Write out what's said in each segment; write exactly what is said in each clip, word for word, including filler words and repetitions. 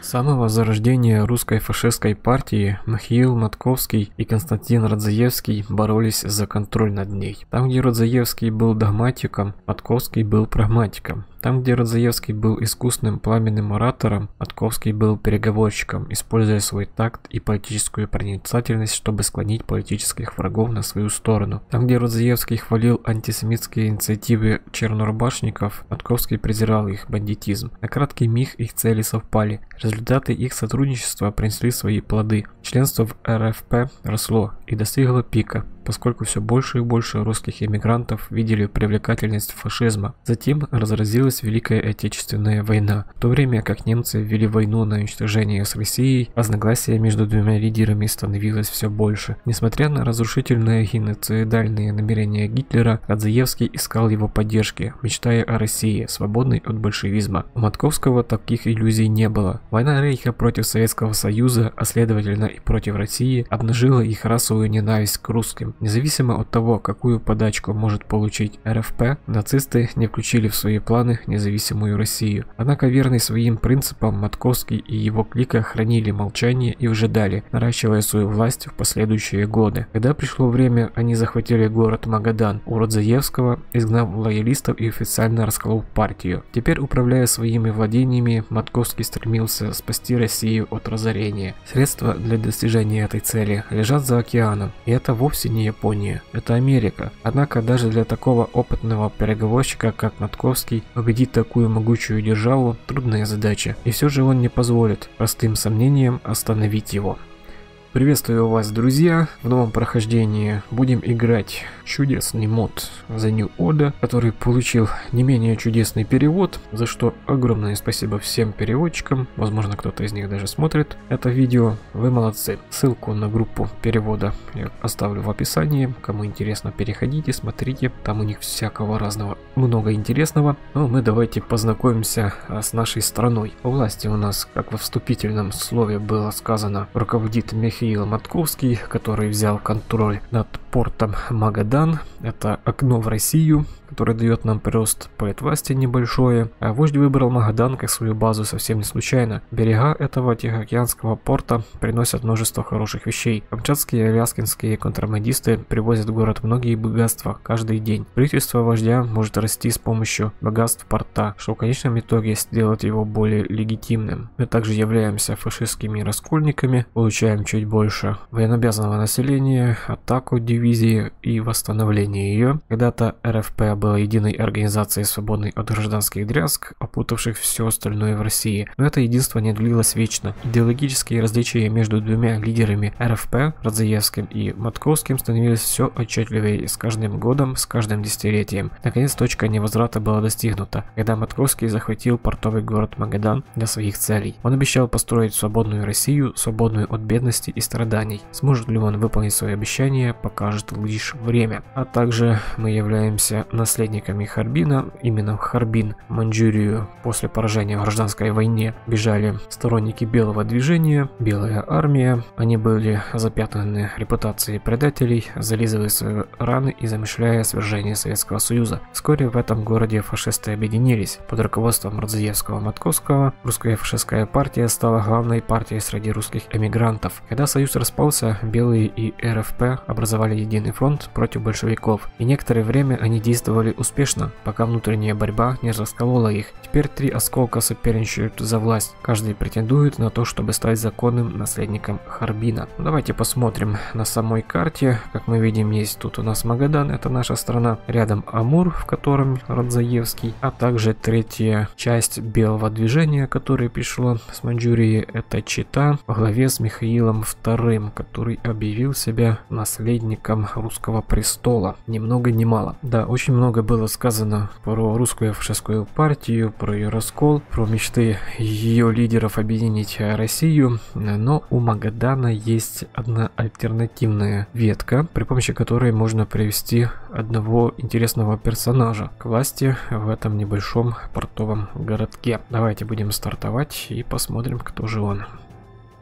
С самого зарождения русской фашистской партии Михаил Матковский и Константин Радзаевский боролись за контроль над ней. Там, где Радзаевский был догматиком, Матковский был прагматиком. Там, где Радзаевский был искусным пламенным оратором, Матковский был переговорщиком, используя свой такт и политическую проницательность, чтобы склонить политических врагов на свою сторону. Там, где Радзаевский хвалил антисемитские инициативы чернорубашников, Матковский презирал их бандитизм. На краткий миг их цели совпали. Результаты их сотрудничества принесли свои плоды. Членство в эр эф пэ росло и достигло пика, поскольку все больше и больше русских эмигрантов видели привлекательность фашизма. Затем разразилась Великая Отечественная война. В то время как немцы ввели войну на уничтожение с Россией, разногласия между двумя лидерами становилось все больше. Несмотря на разрушительные геноцидальные намерения Гитлера, Радзаевский искал его поддержки, мечтая о России, свободной от большевизма. У Матковского таких иллюзий не было. Война Рейха против Советского Союза, а следовательно и против России, обнажила их расовую ненависть к русским. Независимо от того, какую подачку может получить эр эф пэ, нацисты не включили в свои планы независимую Россию. Однако верный своим принципам Матковский и его клика хранили молчание и выжидали, наращивая свою власть в последующие годы. Когда пришло время, они захватили город Магадан у Радзаевского, изгнав лоялистов и официально расколов партию. Теперь, управляя своими владениями, Матковский стремился спасти Россию от разорения. Средства для достижения этой цели лежат за океаном, и это вовсе не Япония, это Америка. Однако даже для такого опытного переговорщика, как Матковский, победить такую могучую державу – трудная задача, и все же он не позволит простым сомнениям остановить его. Приветствую вас, друзья! В новом прохождении будем играть чудесный мод The New Order, который получил не менее чудесный перевод, за что огромное спасибо всем переводчикам. Возможно, кто-то из них даже смотрит это видео. Вы молодцы. Ссылку на группу перевода я оставлю в описании. Кому интересно, переходите, смотрите. Там у них всякого разного много интересного. Но мы давайте познакомимся с нашей страной. У власти у нас, как во вступительном слове было сказано, руководит Михаил Михаил Матковский, который взял контроль над портом Магадан. Это окно в Россию, которое дает нам прирост политвласти небольшое. А вождь выбрал Магадан как свою базу совсем не случайно. Берега этого Тихоокеанского порта приносят множество хороших вещей. Камчатские и аляскинские контрабандисты привозят в город многие богатства каждый день. Правительство вождя может расти с помощью богатств порта, что в конечном итоге сделает его более легитимным. Мы также являемся фашистскими раскольниками, получаем чуть больше военнообязанного населения, атаку дивизии и восстановление ее. Когда-то эр эф пэ была единой организацией, свободной от гражданских дрязг, опутавших все остальное в России. Но это единство не длилось вечно. Идеологические различия между двумя лидерами эр эф пэ, Радзаевским и Матковским, становились все отчетливее с каждым годом, с каждым десятилетием. Наконец, точка невозврата была достигнута, когда Матковский захватил портовый город Магадан для своих целей. Он обещал построить свободную Россию, свободную от бедности и страданий. Сможет ли он выполнить свои обещания, покажет лишь время. А также мы являемся наследниками Харбина. Именно в Харбин, Маньчжурию, после поражения в гражданской войне бежали сторонники белого движения, белая армия. Они были запятнаны репутацией предателей, зализывая свои раны и замышляя свержение Советского Союза. Вскоре в этом городе фашисты объединились. Под руководством Радзаевского-Матковского русская фашистская партия стала главной партией среди русских эмигрантов. Когда Союз распался, белые и эр эф пэ образовали единый фронт против большевиков, и некоторое время они действовали успешно, пока внутренняя борьба не расколола их. Теперь три осколка соперничают за власть, каждый претендует на то, чтобы стать законным наследником Харбина. Давайте посмотрим на самой карте. Как мы видим, есть тут у нас Магадан, это наша страна, рядом Амур, в котором Радзаевский, а также третья часть белого движения, которое пришло с Маньчжурии, это Чита во главе с Михаилом вторым, который объявил себя наследником русского престола. Ни много ни мало. Да, очень много было сказано про русскую фашистскую партию, про ее раскол, про мечты ее лидеров объединить Россию, но у Магадана есть одна альтернативная ветка, при помощи которой можно привести одного интересного персонажа к власти в этом небольшом портовом городке. Давайте будем стартовать и посмотрим, кто же он.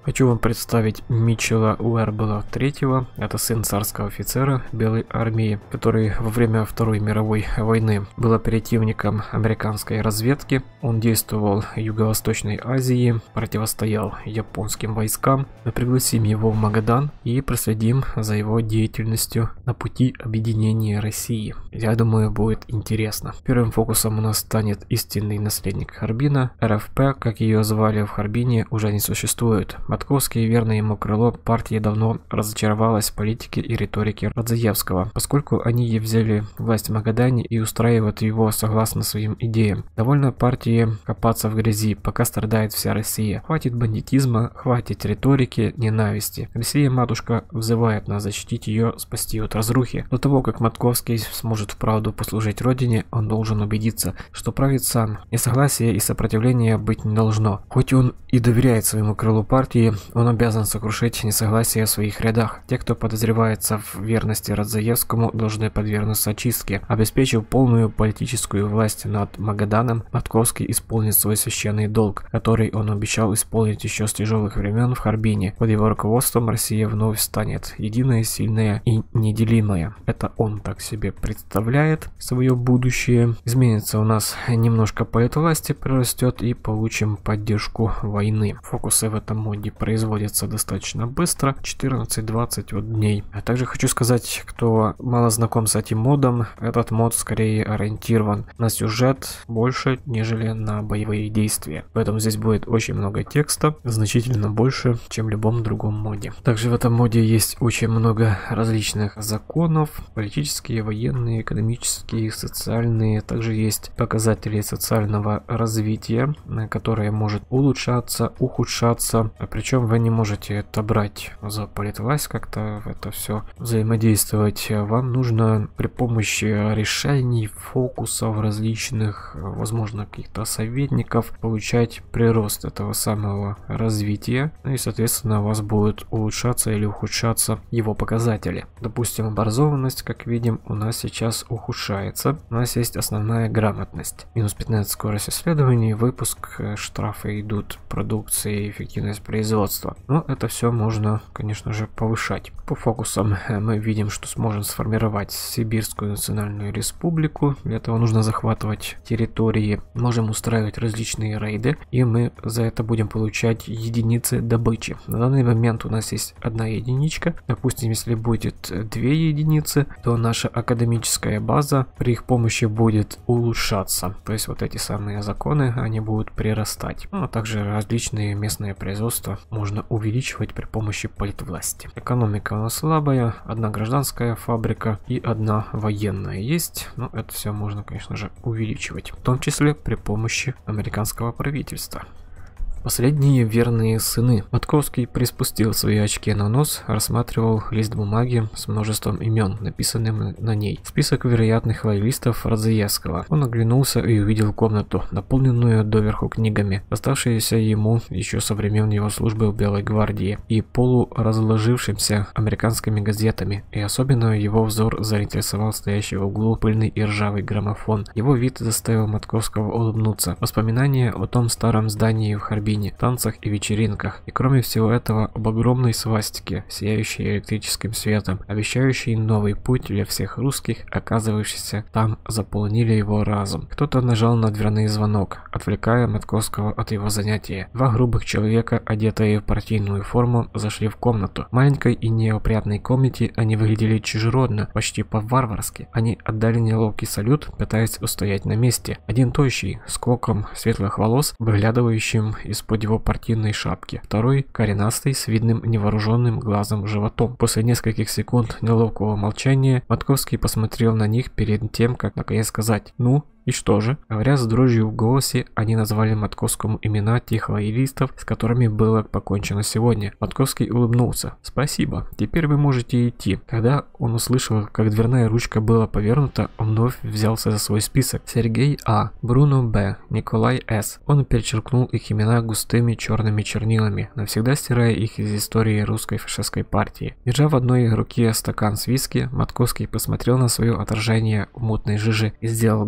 Хочу вам представить Митчелла Уэрбела третьего. Это сын царского офицера Белой армии, который во время Второй мировой войны был оперативником американской разведки. Он действовал в Юго-Восточной Азии, противостоял японским войскам. Мы пригласим его в Магадан и проследим за его деятельностью на пути объединения России. Я думаю, будет интересно. Первым фокусом у нас станет истинный наследник Харбина. эр эф пэ, как ее звали в Харбине, уже не существует. Матковский, верное ему крыло партии, давно разочаровалась в политике и риторике Радзиевского, поскольку они взяли власть в Магадане и устраивают его согласно своим идеям. Довольно партии копаться в грязи, пока страдает вся Россия. Хватит бандитизма, хватит риторики, ненависти. Россия-матушка взывает нас защитить ее, спасти от разрухи. До того, как Матковский сможет вправду послужить родине, он должен убедиться, что правит сам. Несогласия и сопротивления быть не должно. Хоть он и доверяет своему крылу партии, он обязан сокрушить несогласие в своих рядах. Те, кто подозревается в верности Радзиевскому, должны подвергнуться очистке. Обеспечив полную политическую власть над Магаданом, Матковский исполнит свой священный долг, который он обещал исполнить еще с тяжелых времен в Харбине. Под его руководством Россия вновь станет единая, сильная и неделимая. Это он так себе представляет свое будущее. Изменится у нас немножко политвласти, прирастет и получим поддержку войны. Фокусы в этом моде производятся достаточно быстро, четырнадцать-двадцать вот дней. А также хочу сказать, кто мало знаком с этим модом, этот мод скорее ориентирован на сюжет больше, нежели на боевые действия. Поэтому здесь будет очень много текста, значительно больше, чем в любом другом моде. Также в этом моде есть очень много различных законов, политические, военные, экономические, социальные. Также есть показатели социального развития, которые может улучшаться, ухудшаться. Причем вы не можете это брать за политвласть, как-то это все взаимодействовать. Вам нужно при помощи решений, фокусов различных, возможно, каких-то советников, получать прирост этого самого развития. Ну и, соответственно, у вас будут улучшаться или ухудшаться его показатели. Допустим, образованность, как видим, у нас сейчас ухудшается. У нас есть основная грамотность. Минус пятнадцать скорость исследований, выпуск, штрафы идут, продукции, эффективность производства. Но это все можно, конечно же, повышать. По фокусам мы видим, что сможем сформировать Сибирскую национальную республику. Для этого нужно захватывать территории. Можем устраивать различные рейды, и мы за это будем получать единицы добычи. На данный момент у нас есть одна единичка. Допустим, если будет две единицы, то наша академическая база при их помощи будет улучшаться. То есть вот эти самые законы, они будут прирастать. Ну, а также различные местные производства можно увеличивать при помощи политвласти. Экономика у нас слабая, одна гражданская фабрика и одна военная есть, но это все можно, конечно же, увеличивать, в том числе при помощи американского правительства. Последние верные сыны. Матковский приспустил свои очки на нос, рассматривал лист бумаги с множеством имен, написанным на ней. Список вероятных лоялистов Радзиевского. Он оглянулся и увидел комнату, наполненную доверху книгами, оставшиеся ему еще со времен его службы в Белой гвардии, и полуразложившимся американскими газетами. И особенно его взор заинтересовал стоящий в углу пыльный и ржавый граммофон. Его вид заставил Матковского улыбнуться. Воспоминания о том старом здании в Харбине, танцах и вечеринках, и кроме всего этого об огромной свастике, сияющей электрическим светом, обещающей новый путь для всех русских, оказывающихся там, заполнили его разум. Кто-то нажал на дверный звонок, отвлекая Матковского от его занятия. Два грубых человека, одетые в партийную форму, зашли в комнату. В маленькой и неопрятной комнате они выглядели чужеродно, почти по-варварски. Они отдали неловкий салют, пытаясь устоять на месте. Один тощий, с клоком светлых волос, выглядывающим из из-под его партийной шапки, второй коренастый с видным невооруженным глазом животом. После нескольких секунд неловкого молчания Матковский посмотрел на них перед тем, как наконец сказать: «Ну, и что же?» Говоря с дрожью в голосе, они назвали Матковскому имена тех лоялистов, с которыми было покончено сегодня. Матковский улыбнулся. «Спасибо, теперь вы можете идти». Когда он услышал, как дверная ручка была повернута, он вновь взялся за свой список. Сергей А., Бруно Б., Николай С. Он перечеркнул их имена густыми черными чернилами, навсегда стирая их из истории русской фашистской партии. Держа в одной руке стакан с виски, Матковский посмотрел на свое отражение в мутной жиже и сделал глоток.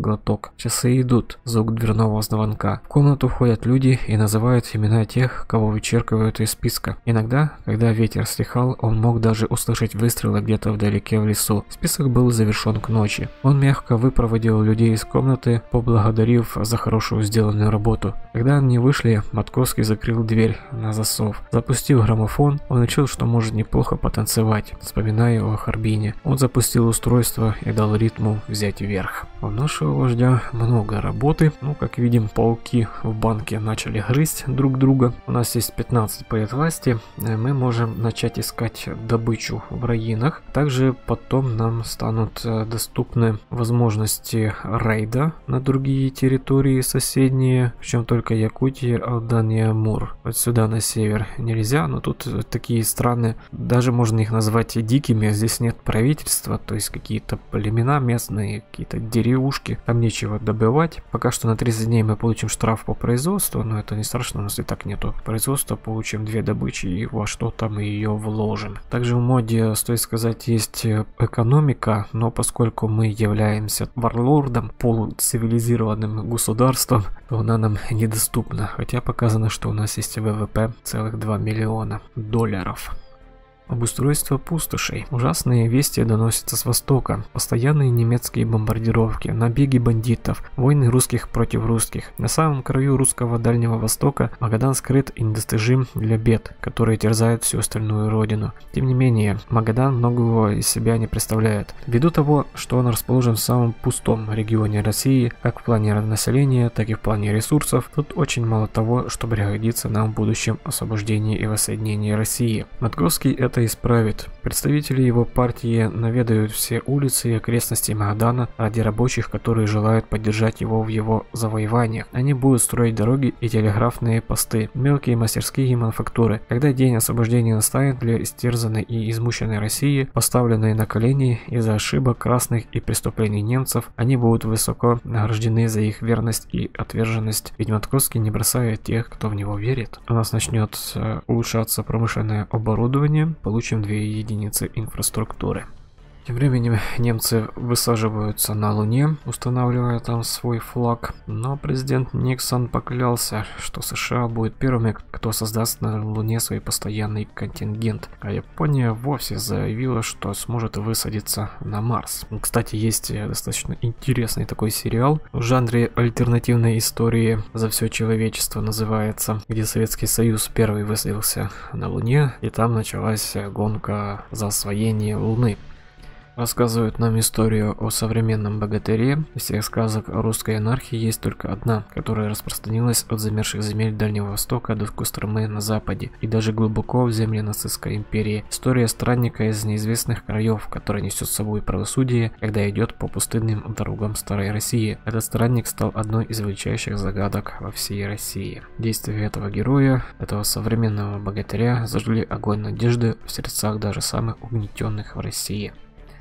Часы идут, звук дверного звонка. В комнату входят люди и называют имена тех, кого вычеркивают из списка. Иногда, когда ветер стихал, он мог даже услышать выстрелы где-то вдалеке в лесу. Список был завершен к ночи. Он мягко выпроводил людей из комнаты, поблагодарив за хорошую сделанную работу. Когда они вышли, Матковский закрыл дверь на засов. Запустив граммофон, он решил, что может неплохо потанцевать, вспоминая о Харбине. Он запустил устройство и дал ритму взять верх. У нашего вождя много работы. Ну, как видим, пауки в банке начали грызть друг друга. У нас есть пятнадцать поэт власти. Мы можем начать искать добычу в районах. Также потом нам станут доступны возможности рейда на другие территории соседние, причем только Якутия, Алдания, Амур. Вот сюда на север нельзя, но тут такие страны, даже можно их назвать и дикими, здесь нет правительства, то есть какие-то племена местные, какие-то деревушки, там нечего добывать. Пока что на тридцать дней мы получим штраф по производству, но это не страшно, у нас и так нету производства, получим две добычи и во что там ее вложим. Также в моде, стоит сказать, есть экономика, но поскольку мы являемся варлордом, полуцивилизированным государством, то она нам недоступна, хотя показано, что у нас есть ВВП целых два миллиона долларов. Обустройство пустошей. Ужасные вести доносятся с востока. Постоянные немецкие бомбардировки, набеги бандитов, войны русских против русских. На самом краю русского Дальнего Востока Магадан скрыт и недостижим для бед, которые терзают всю остальную родину. Тем не менее, Магадан многого из себя не представляет. Ввиду того, что он расположен в самом пустом регионе России, как в плане населения, так и в плане ресурсов, тут очень мало того, что пригодится нам в будущем освобождении и воссоединении России. Матковский это исправит. Представители его партии наведают все улицы и окрестности Магадана ради рабочих, которые желают поддержать его в его завоеваниях. Они будут строить дороги и телеграфные посты, мелкие мастерские и мануфактуры. Когда день освобождения настанет для истерзанной и измученной России, поставленной на колени из-за ошибок красных и преступлений немцев, они будут высоко награждены за их верность и отверженность. Ведь Матковский не бросает тех, кто в него верит. У нас начнет улучшаться промышленное оборудование, получим две единицы инфраструктуры. Тем временем немцы высаживаются на Луне, устанавливая там свой флаг, но президент Никсон поклялся, что США будет первыми, кто создаст на Луне свой постоянный контингент, а Япония вовсе заявила, что сможет высадиться на Марс. Кстати, есть достаточно интересный такой сериал в жанре альтернативной истории «За все человечество» называется, где Советский Союз первый высадился на Луне, и там началась гонка за освоение Луны. Рассказывают нам историю о современном богатыре. Из всех сказок о русской анархии есть только одна, которая распространилась от замерзших земель Дальнего Востока до Костромы на западе и даже глубоко в земли нацистской империи. История странника из неизвестных краев, который несет с собой правосудие, когда идет по пустынным дорогам старой России. Этот странник стал одной из величайших загадок во всей России. Действия этого героя, этого современного богатыря, зажгли огонь надежды в сердцах даже самых угнетенных в России.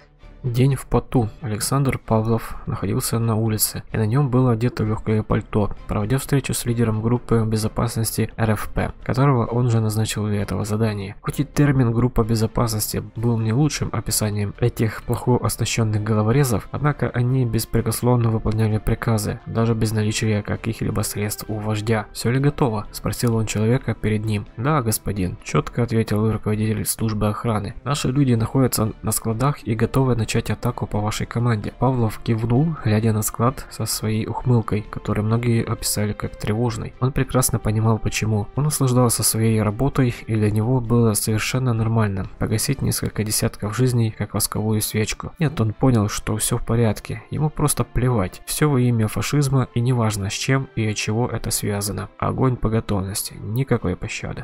День в поту. Александр Павлов находился на улице, и на нем было одето легкое пальто, проводя встречу с лидером группы безопасности эр эф пэ, которого он же назначил для этого задания. Хоть и термин «группа безопасности» был не лучшим описанием этих плохо оснащенных головорезов, однако они беспрекословно выполняли приказы, даже без наличия каких-либо средств у вождя. «Все ли готово?» – спросил он человека перед ним. «Да, господин», – четко ответил руководитель службы охраны. «Наши люди находятся на складах и готовы начать начать атаку по вашей команде». Павлов кивнул, глядя на склад со своей ухмылкой, которую многие описали как тревожной. Он прекрасно понимал почему. Он наслаждался своей работой, и для него было совершенно нормально погасить несколько десятков жизней, как восковую свечку. Нет, он понял, что все в порядке, ему просто плевать. Все во имя фашизма, и неважно с чем и от чего это связано. Огонь по готовности, никакой пощады.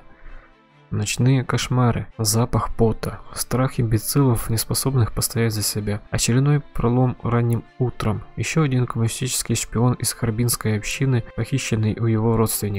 Ночные кошмары, запах пота, страх имбецилов, не способных постоять за себя. Очередной пролом ранним утром. Еще один коммунистический шпион из харбинской общины, похищенный у его родственников.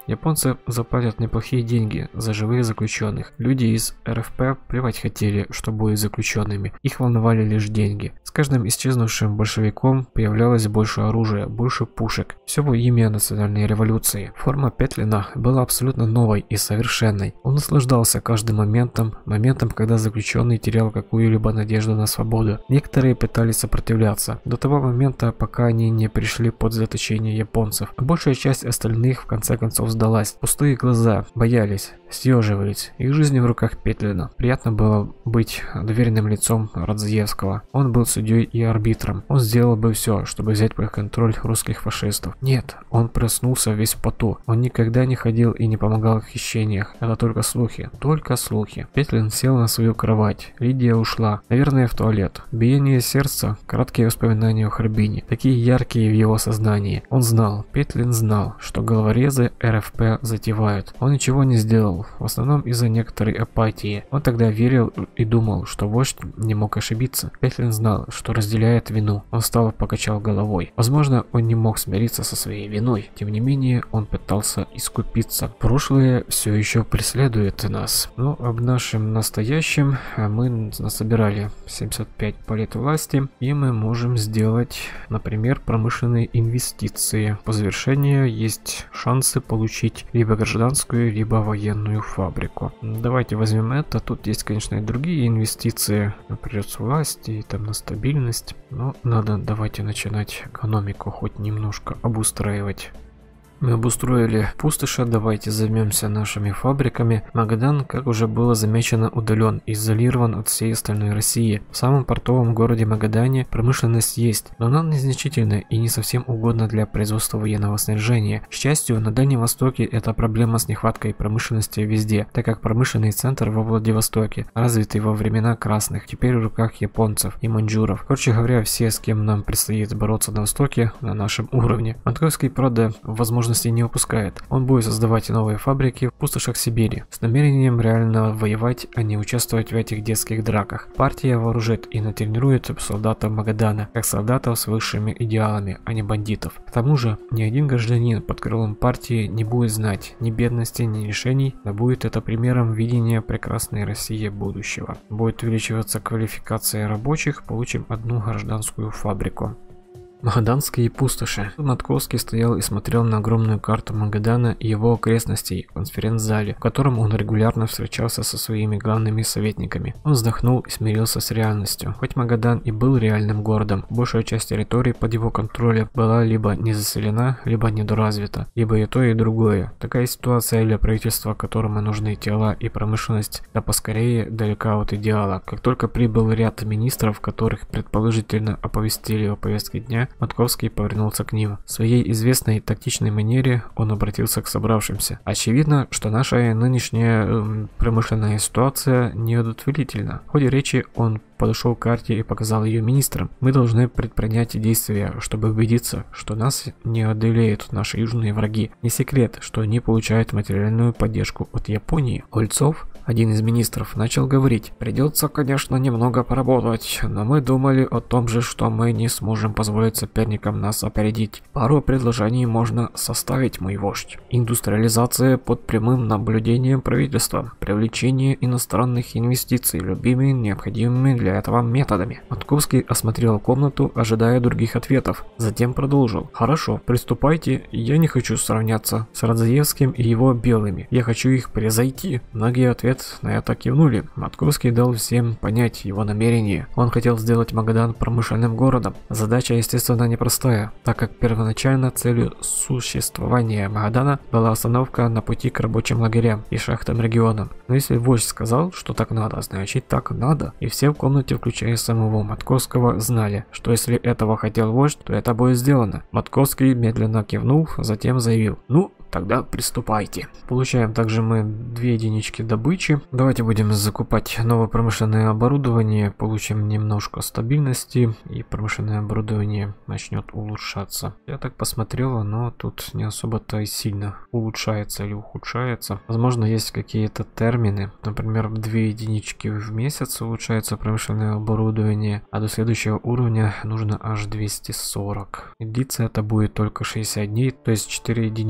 Японцы заплатят неплохие деньги за живых заключенных. Люди из эр эф пэ плевать хотели, что будет с заключенными. Их волновали лишь деньги. С каждым исчезнувшим большевиком появлялось больше оружия, больше пушек. Все во имя национальной революции. Форма Петлина была абсолютно новой и совершенной. Он наслаждался каждым моментом, моментом, когда заключенный терял какую-либо надежду на свободу. Некоторые пытались сопротивляться до того момента, пока они не пришли под заточение японцев. А большая часть остальных в конце концов сдалась. Пустые глаза, боялись, съеживались. Их жизни в руках Петлина. Приятно было быть доверенным лицом Радзиевского. Он был судьей и арбитром. Он сделал бы все, чтобы взять под контроль русских фашистов. Нет, он проснулся весь в поту. Он никогда не ходил и не помогал в хищениях. Это только слухи. Только слухи. Петлин сел на свою кровать. Лидия ушла. Наверное, в туалет. Биение сердца, краткие воспоминания о Харбине. Такие яркие в его сознании. Он знал, Петлин знал, что головорезы эр эф пэ затевают. Он ничего не сделал. В основном из-за некоторой апатии. Он тогда верил и думал, что вождь не мог ошибиться. Петлин знал, что разделяет вину. Он устало покачал головой. Возможно, он не мог смириться со своей виной. Тем не менее, он пытался искупиться. Прошлое все еще преследует нас. Но об нашем настоящем мы насобирали семьдесят пять полет власти, и мы можем сделать, например, промышленные инвестиции. По завершению есть шансы получить либо гражданскую, либо военную фабрику. Давайте возьмем это. Тут есть, конечно, и другие инвестиции, например, с власти и там на стабильность. Но надо, давайте начинать экономику хоть немножко обустраивать. Мы обустроили пустоши, давайте займемся нашими фабриками. Магадан, как уже было замечено, удален, изолирован от всей остальной России. В самом портовом городе Магадане промышленность есть, но она незначительна и не совсем угодна для производства военного снаряжения. К счастью, на Дальнем Востоке эта проблема с нехваткой промышленности везде, так как промышленный центр во Владивостоке, развитый во времена красных, теперь в руках японцев и маньчжуров. Короче говоря, все, с кем нам предстоит бороться на Востоке, на нашем уровне. Матковский, правда, возможно, не упускает. Он будет создавать новые фабрики в пустошах Сибири с намерением реально воевать, а не участвовать в этих детских драках. Партия вооружит и натренирует солдатов Магадана, как солдатов с высшими идеалами, а не бандитов. К тому же, ни один гражданин под крылом партии не будет знать ни бедности, ни лишений, но будет это примером видения прекрасной России будущего. Будет увеличиваться квалификация рабочих, получим одну гражданскую фабрику. Магаданские пустоши. Матковский стоял и смотрел на огромную карту Магадана и его окрестностей в конференц-зале, в котором он регулярно встречался со своими главными советниками. Он вздохнул и смирился с реальностью. Хоть Магадан и был реальным городом, большая часть территории под его контролем была либо не заселена, либо недоразвита, либо и то, и другое. Такая ситуация для правительства, которому нужны тела и промышленность, да поскорее далека от идеала. Как только прибыл ряд министров, которых предположительно оповестили о повестке дня, Матковский повернулся к ним. В своей известной тактичной манере он обратился к собравшимся. Очевидно, что наша нынешняя э, промышленная ситуация неудовлетворительна. В ходе речи он подошел к карте и показал ее министрам. Мы должны предпринять действия, чтобы убедиться, что нас не одолеют наши южные враги. Не секрет, что они получают материальную поддержку от Японии. Ольцов, один из министров, начал говорить: придется, конечно, немного поработать, но мы думали о том же, что мы не сможем позволить соперникам нас опередить. Пару предложений можно составить, мой вождь. Индустриализация под прямым наблюдением правительства, привлечение иностранных инвестиций любыми необходимыми для этого методами. Матковский осмотрел комнату, ожидая других ответов. Затем продолжил: хорошо, приступайте, я не хочу сравняться с Радзиевским и его белыми, я хочу их превзойти. Многие ответы на это кивнули. Матковский дал всем понять его намерение. Он хотел сделать Магадан промышленным городом. Задача, естественно, непростая, так как первоначально целью существования Магадана была остановка на пути к рабочим лагерям и шахтам регионам. Но если вождь сказал, что так надо, значит так надо. И все в комнате, включая самого Матковского, знали, что если этого хотел вождь, то это будет сделано. Матковский медленно кивнул, затем заявил: ну, тогда приступайте. Получаем также мы две единички добычи. Давайте будем закупать новое промышленное оборудование, получим немножко стабильности, и промышленное оборудование начнет улучшаться. Я так посмотрел, но тут не особо-то и сильно улучшается или ухудшается. Возможно, есть какие-то термины, например, две единички в месяц улучшается промышленное оборудование, а до следующего уровня нужно аж двести сорок. И длится это будет только шестьдесят дней, то есть четыре единички мы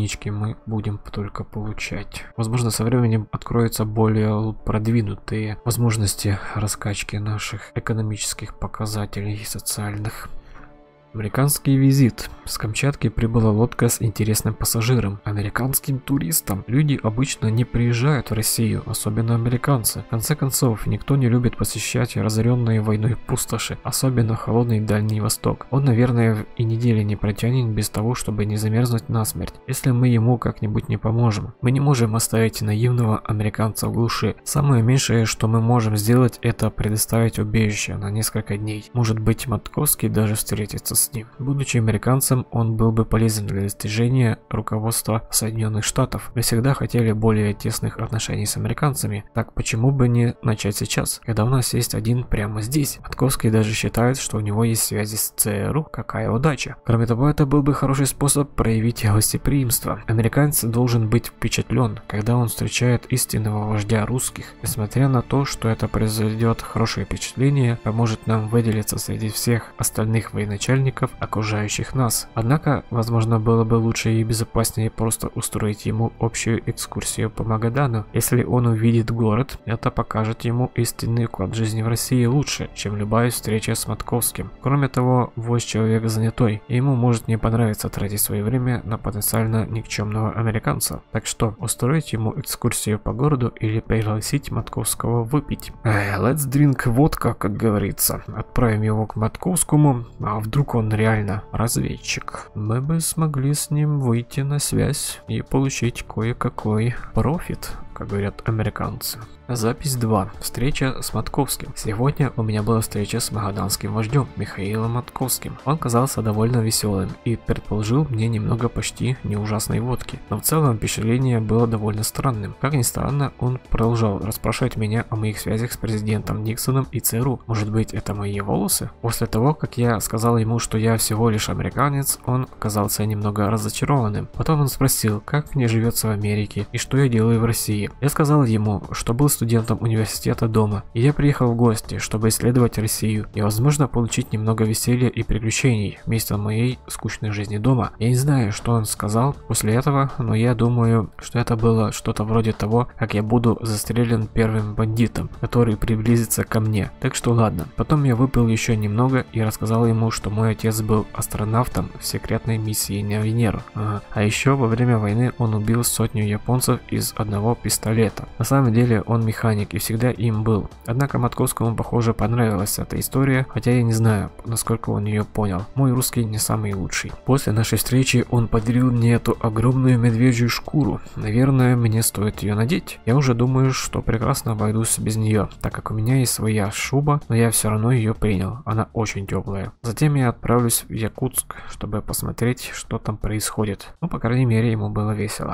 мы будем только получать. Возможно, со временем откроются более продвинутые возможности раскачки наших экономических показателей и социальных. Американский визит. С Камчатки прибыла лодка с интересным пассажиром, американским туристом. Люди обычно не приезжают в Россию, особенно американцы. В конце концов, никто не любит посещать разоренные войной пустоши, особенно холодный Дальний Восток. Он, наверное, и недели не протянет без того, чтобы не замерзнуть насмерть, если мы ему как-нибудь не поможем. Мы не можем оставить наивного американца в глуши. Самое меньшее, что мы можем сделать, это предоставить убежище на несколько дней. Может быть, Матковский даже встретится с ним. Будучи американцем, он был бы полезен для достижения руководства Соединенных Штатов. Мы всегда хотели более тесных отношений с американцами, так почему бы не начать сейчас, когда у нас есть один прямо здесь? Матковский даже считает, что у него есть связи с ЦРУ, какая удача. Кроме того, это был бы хороший способ проявить гостеприимство. Американец должен быть впечатлен, когда он встречает истинного вождя русских. Несмотря на то, что это произведет хорошее впечатление, поможет нам выделиться среди всех остальных военачальников, окружающих нас. Однако, возможно, было бы лучше и безопаснее просто устроить ему общую экскурсию по Магадану. Если он увидит город, это покажет ему истинный уклад жизни в России лучше, чем любая встреча с Матковским. Кроме того, вождь человек занятой, и ему может не понравиться тратить свое время на потенциально никчемного американца. Так что, устроить ему экскурсию по городу или пригласить Матковского выпить. Эх, let's drink водка, как говорится. Отправим его к Матковскому, а вдруг он реально разведчик. Мы бы смогли с ним выйти на связь и получить кое-какой профит, как говорят американцы. Запись два. Встреча с Матковским. Сегодня у меня была встреча с магаданским вождем Михаилом Матковским. Он казался довольно веселым и предположил мне немного почти не ужасной водки. Но в целом впечатление было довольно странным. Как ни странно, он продолжал расспрашивать меня о моих связях с президентом Никсоном и ЦРУ. Может быть, это мои волосы? После того, как я сказал ему, что я всего лишь американец, он казался немного разочарованным. Потом он спросил, как мне живется в Америке и что я делаю в России. Я сказал ему, что был студентом университета дома, и я приехал в гости, чтобы исследовать Россию и, возможно, получить немного веселья и приключений вместо моей скучной жизни дома. Я не знаю, что он сказал после этого, но я думаю, что это было что-то вроде того, как я буду застрелен первым бандитом, который приблизится ко мне. Так что ладно. Потом я выпил еще немного и рассказал ему, что мой отец был астронавтом в секретной миссии на Венеру. Ага. А еще во время войны он убил сотню японцев из одного пистолета. На самом деле он механик и всегда им был. Однако Матковскому, похоже, понравилась эта история, хотя я не знаю, насколько он ее понял. Мой русский не самый лучший. После нашей встречи он подарил мне эту огромную медвежью шкуру. Наверное, мне стоит ее надеть. Я уже думаю, что прекрасно обойдусь без нее, так как у меня есть своя шуба, но я все равно ее принял. Она очень теплая. Затем я отправлюсь в Якутск, чтобы посмотреть, что там происходит. Ну, по крайней мере, ему было весело.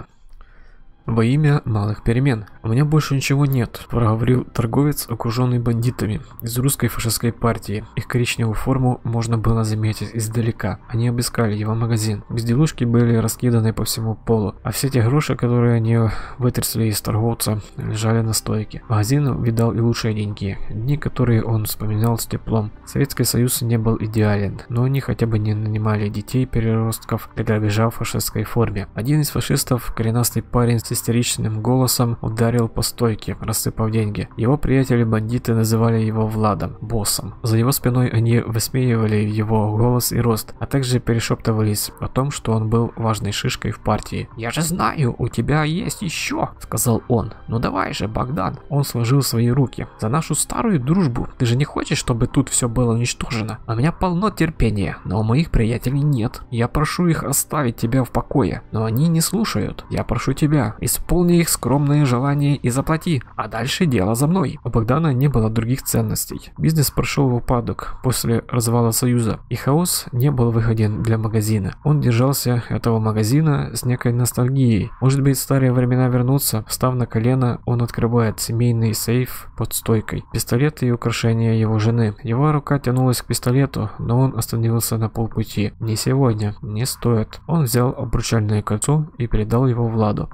Во имя малых перемен. У меня больше ничего нет, проговорил торговец, окруженный бандитами из русской фашистской партии. Их коричневую форму можно было заметить издалека. Они обыскали его магазин. Безделушки были раскиданы по всему полу, а все те гроши, которые они вытрясли из торговца, лежали на стойке. Магазин видал и лучшие деньги, дни, которые он вспоминал с теплом. Советский Союз не был идеален, но они хотя бы не нанимали детей-переростков для грабежа в фашистской форме. Один из фашистов, коренастый парень с истеричным голосом, ударил по стойке, рассыпав деньги. Его приятели-бандиты называли его Владом, боссом. За его спиной они высмеивали его голос и рост, а также перешептывались о том, что он был важной шишкой в партии. «Я же знаю, у тебя есть еще», — сказал он. «Ну давай же, Богдан». Он сложил свои руки. «За нашу старую дружбу. Ты же не хочешь, чтобы тут все было уничтожено? У меня полно терпения, но у моих приятелей нет. Я прошу их оставить тебя в покое, но они не слушают. Я прошу тебя, исполни их скромные желания и заплати, а дальше дело за мной». У Богдана не было других ценностей. Бизнес прошел в упадок после развала Союза, и хаос не был выгоден для магазина. Он держался этого магазина с некой ностальгией. Может быть, старые времена вернутся. Встав на колено, он открывает семейный сейф под стойкой. Пистолет и украшения его жены. Его рука тянулась к пистолету, но он остановился на полпути. «Не сегодня, не стоит». Он взял обручальное кольцо и передал его Владу. «Слава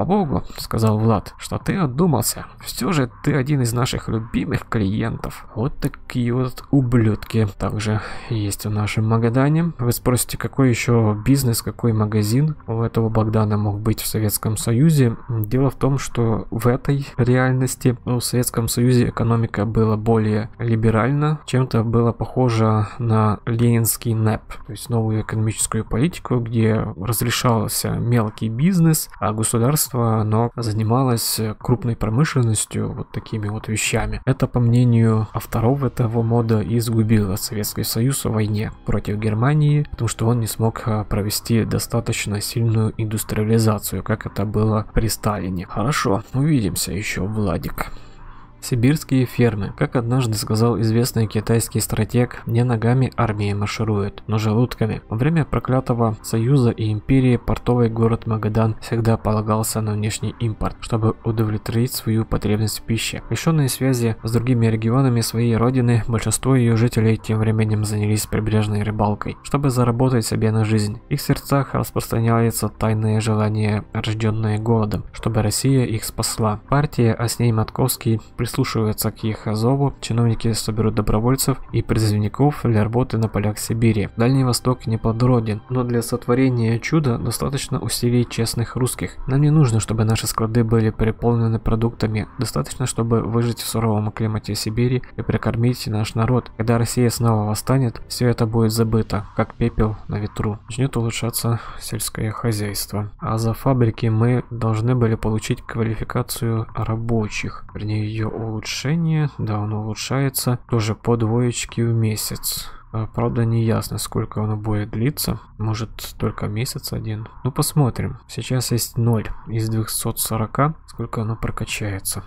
богу, сказал Влад, что ты отдумался. Все же ты один из наших любимых клиентов. Вот такие вот ублюдки также есть в нашем Магадане. Вы спросите, какой еще бизнес, какой магазин у этого Богдана мог быть в Советском Союзе? Дело в том, что в этой реальности в Советском Союзе экономика была более либеральна, чем-то было похоже на ленинский НЭП, то есть новую экономическую политику, где разрешался мелкий бизнес, а государство, оно занималось крупной промышленностью, вот такими вот вещами. Это, по мнению авторов этого мода, и изгубило Советский Союз в войне против Германии, потому что он не смог провести достаточно сильную индустриализацию, как это было при Сталине. Хорошо, увидимся еще, Владик. Сибирские фермы. Как однажды сказал известный китайский стратег, не ногами армии маршируют, но желудками. Во время проклятого Союза и империи портовый город Магадан всегда полагался на внешний импорт, чтобы удовлетворить свою потребность в пище. Лишенные связи с другими регионами своей родины, большинство ее жителей тем временем занялись прибрежной рыбалкой, чтобы заработать себе на жизнь. В их сердцах распространяется тайное желание, рожденное голодом, чтобы Россия их спасла. Партия, а с ней Матковский, прислушиваются к их зову, чиновники соберут добровольцев и призывников для работы на полях Сибири. Дальний Восток не плодороден, но для сотворения чуда достаточно усилий честных русских. Нам не нужно, чтобы наши склады были переполнены продуктами, достаточно, чтобы выжить в суровом климате Сибири и прокормить наш народ. Когда Россия снова восстанет, все это будет забыто, как пепел на ветру. Начнет улучшаться сельское хозяйство. А за фабрики мы должны были получить квалификацию рабочих, вернее ее улучшение, да, оно улучшается тоже по двоечке в месяц. Правда, не ясно, сколько оно будет длиться. Может, только месяц один. Ну, посмотрим. Сейчас есть ноль из двухсот сорока. Сколько оно прокачается.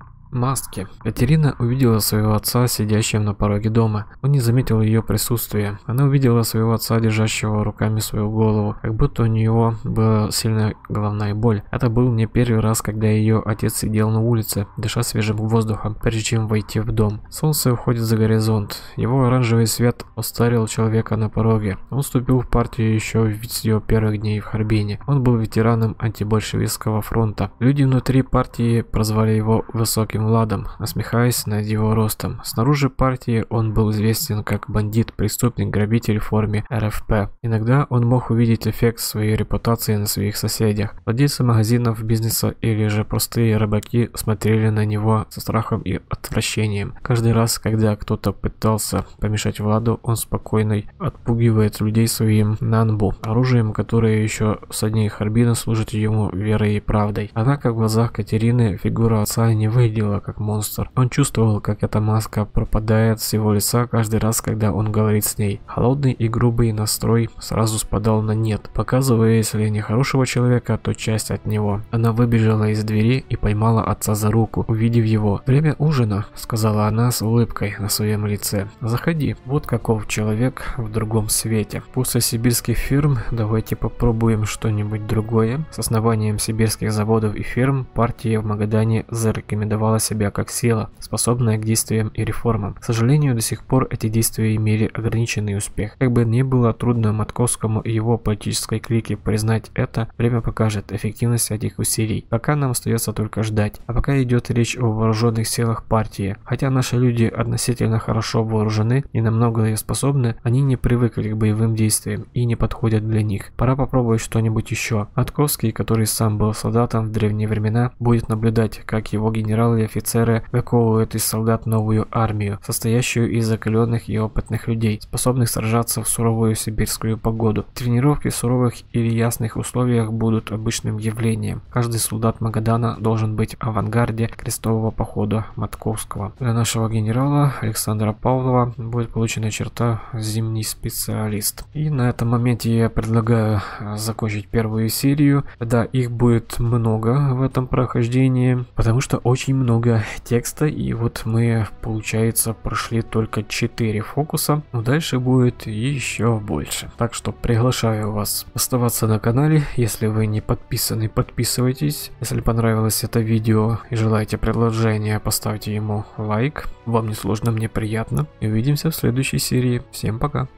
Маски. Катерина увидела своего отца, сидящим на пороге дома. Он не заметил ее присутствия. Она увидела своего отца, держащего руками свою голову, как будто у нее была сильная головная боль. Это был не первый раз, когда ее отец сидел на улице, дыша свежим воздухом, прежде чем войти в дом. Солнце уходит за горизонт. Его оранжевый свет устарил человека на пороге. Он вступил в партию еще с ее первых дней в Харбине. Он был ветераном антибольшевистского фронта. Люди внутри партии прозвали его высоким Владом, насмехаясь над его ростом. Снаружи партии он был известен как бандит, преступник, грабитель в форме эр эф пэ. Иногда он мог увидеть эффект своей репутации на своих соседях. Владельцы магазинов, бизнеса или же простые рыбаки смотрели на него со страхом и отвращением. Каждый раз, когда кто-то пытался помешать Владу, он спокойно отпугивает людей своим нанбу, оружием, которое еще со дней Харбина служит ему верой и правдой. Однако в глазах Катерины фигура отца не выглядела как монстр. Он чувствовал, как эта маска пропадает с его лица каждый раз, когда он говорит с ней. Холодный и грубый настрой сразу спадал на нет, показывая, если не хорошего человека, то часть от него. Она выбежала из двери и поймала отца за руку, увидев его. «Время ужина», — сказала она с улыбкой на своем лице. «Заходи. Вот каков человек в другом свете. После сибирских фирм давайте попробуем что-нибудь другое». С основанием сибирских заводов и фирм партия в Магадане зарекомендовала себя как сила, способная к действиям и реформам. К сожалению, до сих пор эти действия имели ограниченный успех. Как бы ни было трудно Матковскому и его политической клике признать это, время покажет эффективность этих усилий. Пока нам остается только ждать. А пока идет речь о вооруженных силах партии. Хотя наши люди относительно хорошо вооружены и намного способны, они не привыкли к боевым действиям и не подходят для них. Пора попробовать что-нибудь еще. Матковский, который сам был солдатом в древние времена, будет наблюдать, как его генералы и офицеры выковывают из солдат новую армию, состоящую из закаленных и опытных людей, способных сражаться в суровую сибирскую погоду. Тренировки в суровых или ясных условиях будут обычным явлением. Каждый солдат Магадана должен быть в авангарде крестового похода Матковского. Для нашего генерала Александра Павлова будет получена черта «Зимний специалист». И на этом моменте я предлагаю закончить первую серию. Да, их будет много в этом прохождении, потому что очень много текста, и вот мы, получается, прошли только четыре фокуса, но дальше будет еще больше. Так что приглашаю вас оставаться на канале. Если вы не подписаны, подписывайтесь. Если понравилось это видео и желаете продолжения, поставьте ему лайк. Вам не сложно, мне приятно. И увидимся в следующей серии. Всем пока.